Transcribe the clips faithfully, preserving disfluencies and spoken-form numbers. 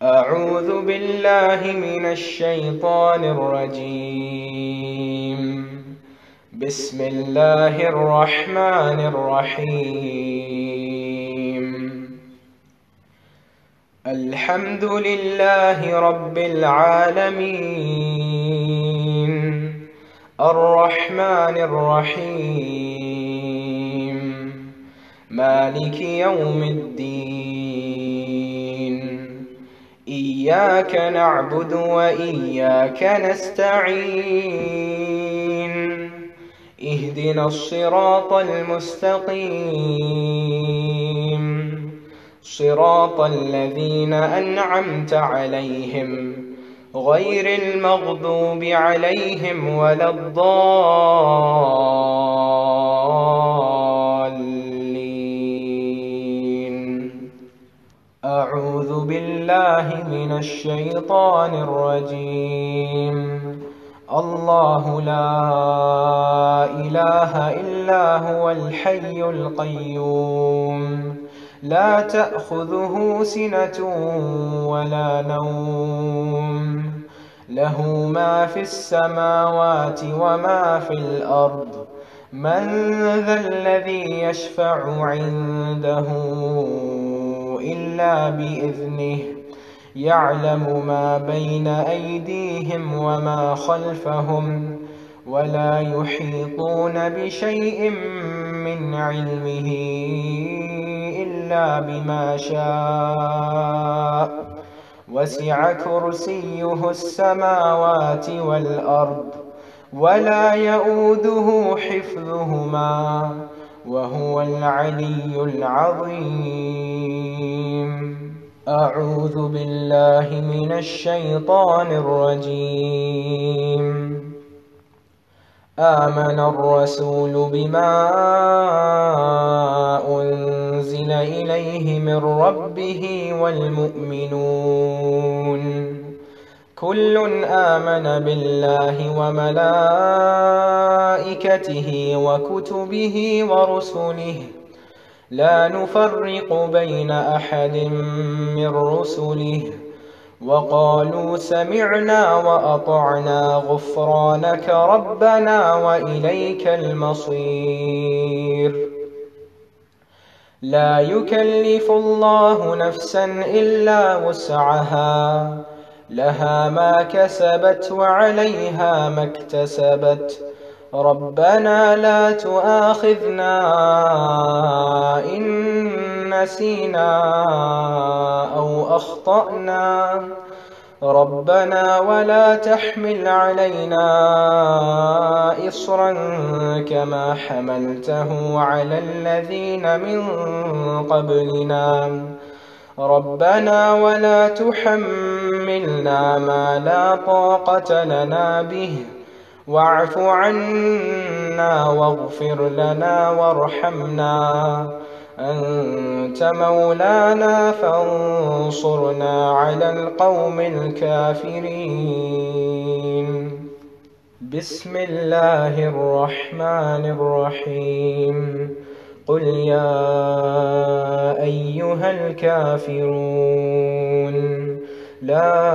أعوذ بالله من الشيطان الرجيم. بسم الله الرحمن الرحيم. الحمد لله رب العالمين، الرحمن الرحيم، مالك يوم الدين. إياك نعبد وإياك نستعين. اهدنا الصراط المستقيم، صراط الذين أنعمت عليهم غير المغضوب عليهم ولا الضالين. أعوذ بالله من الشيطان الرجيم. الله لا إله إلا هو الحي القيوم، لا تأخذه سنة ولا نوم، له ما في السماوات وما في الأرض. من ذا الذي يشفع عنده إلا بإذنه، يعلم ما بين أيديهم وما خلفهم، ولا يحيطون بشيء من علمه إلا بما شاء. وسع كرسيه السماوات والأرض، ولا يئوده حفظهما، وهو العلي العظيم. أعوذ بالله من الشيطان الرجيم. آمن الرسول بما أنزل إليه من ربه والمؤمنون كل آمن بالله وملائكته وكتبه ورسله، لا نفرق بين أحد من رسله، وقالوا سمعنا وأطعنا غفرانك ربنا وإليك المصير. لا يكلف الله نفسا إلا وسعها، لها ما كسبت وعليها ما اكتسبت. ربنا لا تؤاخذنا إن نسينا أو أخطأنا، ربنا ولا تحمل علينا إصرا كما حملته على الذين من قبلنا، ربنا ولا تحملنا ما لا طاقة لنا به، واعف عنا واغفر لنا وارحمنا، أنت مولانا فانصرنا على القوم الكافرين. بسم الله الرحمن الرحيم. قل يا أيها الكافرون لا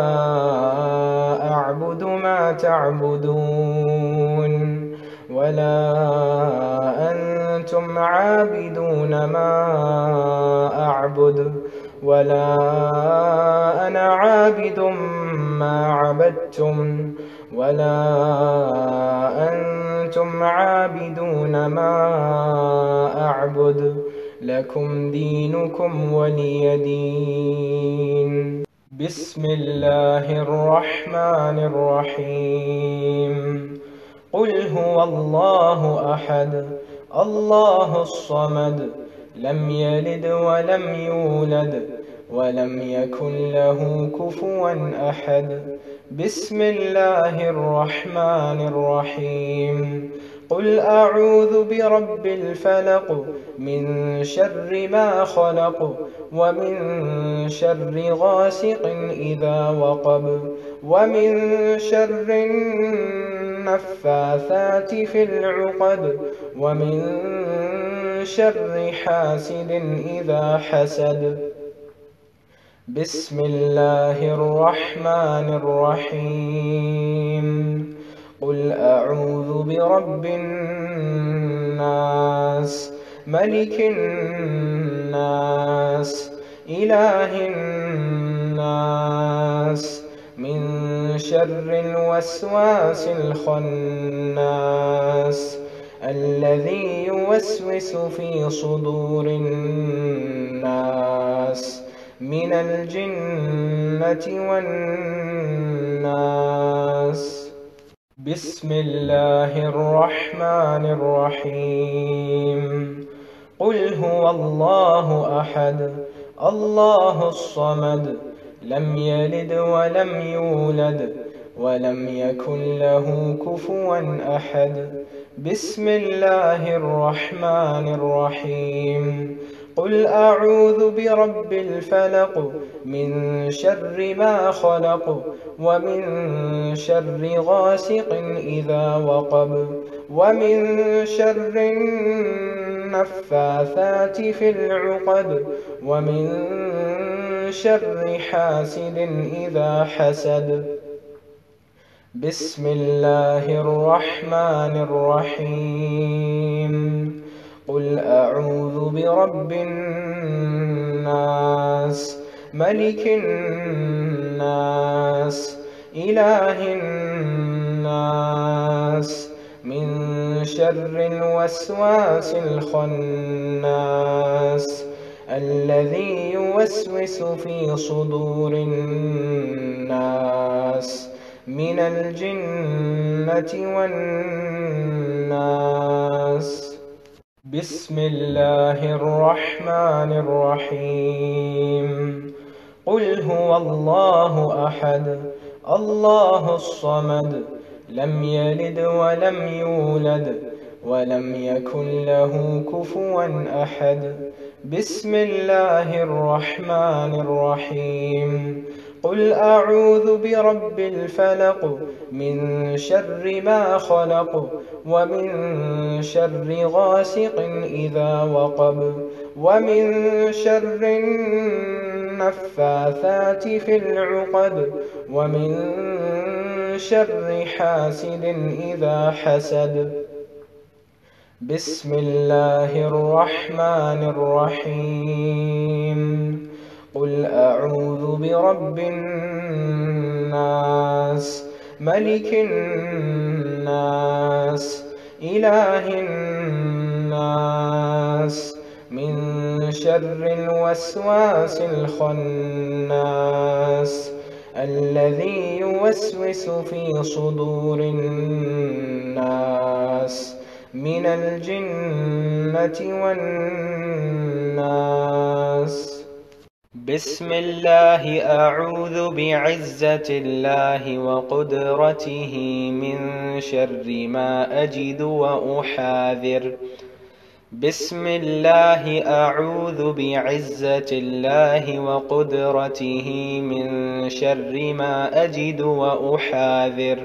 أعبد ما تعبدون، ولا أنتم عابدون ما أعبد، ولا أنا عابد ما عبدتم، ولا أنتم عابدون ما أعبد، لكم دينكم ولي دين. بسم الله الرحمن الرحيم. قل هو الله أحد، الله الصمد، لم يلد ولم يولد، ولم يكن له كفوا أحد. بسم الله الرحمن الرحيم. قل أعوذ برب الفلق، من شر ما خلق، ومن شر غاسق إذا وقب، ومن شر النفاثات في العقد، ومن شر حاسد إذا حسد. بسم الله الرحمن الرحيم قل أعوذ برب الناس ملك الناس إله الناس من شر الوسواس الخناس الذي يوسوس في صدور الناس من الجنة والناس. بسم الله الرحمن الرحيم قل هو الله أحد الله الصمد لم يلد ولم يولد ولم يكن له كفوا أحد. بسم الله الرحمن الرحيم قل أعوذ برب الفلق من شر ما خلق ومن شر غاسق إذا وقب ومن شر النفاثات في العقد ومن شر حاسد إذا حسد. بسم الله الرحمن الرحيم قل أعوذ برب الناس ملك الناس إله الناس من شر الوسواس الخناس الذي يوسوس في صدور الناس من الجنة والناس. بسم الله الرحمن الرحيم قل هو الله أحد الله الصمد لم يلد ولم يولد ولم يكن له كفوا أحد. بسم الله الرحمن الرحيم قل أعوذ برب الفلق من شر ما خلق ومن شر غاسق إذا وقب ومن شر النفاثات في العقد ومن شر حاسد إذا حسد. بسم الله الرحمن الرحيم قل أعوذ برب الناس ملك الناس إله الناس من شر الوسواس الخناس الذي يوسوس في صدور الناس من الجنة والناس. بسم الله أعوذ بعزة الله وقدرته من شر ما أجد وأحاذر. بسم الله أعوذ بعزة الله وقدرته من شر ما أجد وأحاذر.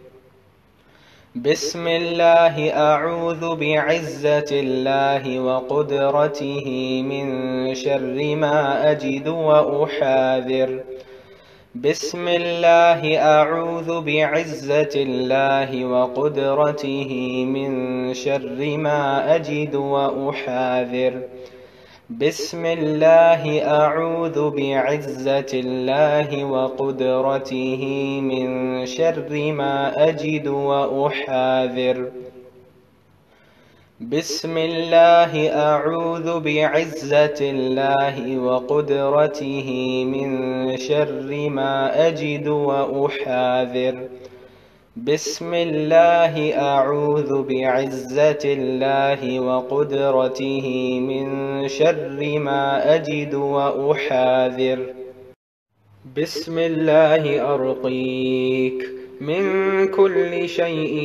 بسم الله أعوذ بعزة الله وقدرته من شر ما أجد وأحاذر. بسم الله أعوذ بعزة الله وقدرته من شر ما أجد وأحاذر. بسم الله أعوذ بعزة الله وقدرته من شر ما أجد وأحاذر. بسم الله أعوذ بعزة الله وقدرته من شر ما أجد وأحاذر. بسم الله أعوذ بعزة الله وقدرته من شر ما أجد وأحاذر. بسم الله أرقيك من كل شيء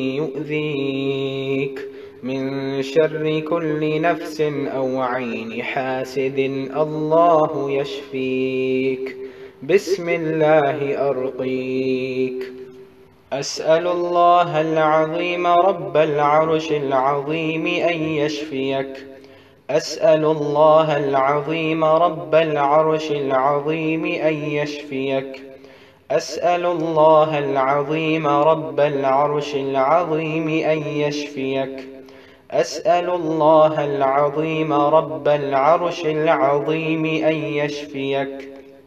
يؤذيك من شر كل نفس أو عين حاسد الله يشفيك. بسم الله أرقيك. أسأل الله العظيم رب العرش العظيم أن يشفيك أسأل الله العظيم رب العرش العظيم أن يشفيك أسأل الله العظيم رب العرش العظيم أن يشفيك أسأل الله العظيم رب العرش العظيم أن يشفيك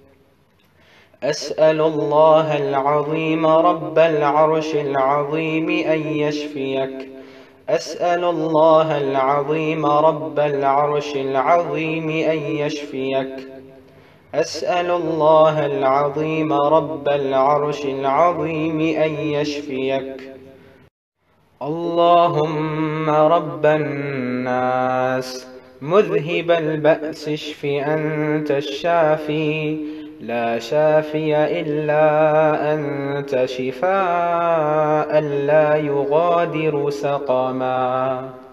أسأل الله العظيم رب العرش العظيم أن يشفيك أسأل الله العظيم رب العرش العظيم أن يشفيك أسأل الله العظيم رب العرش العظيم أن يشفيك اللهم رب الناس مذهب البأس اشف أنت الشافي لا شافي إلا أنت شفاء لا يغادر سقما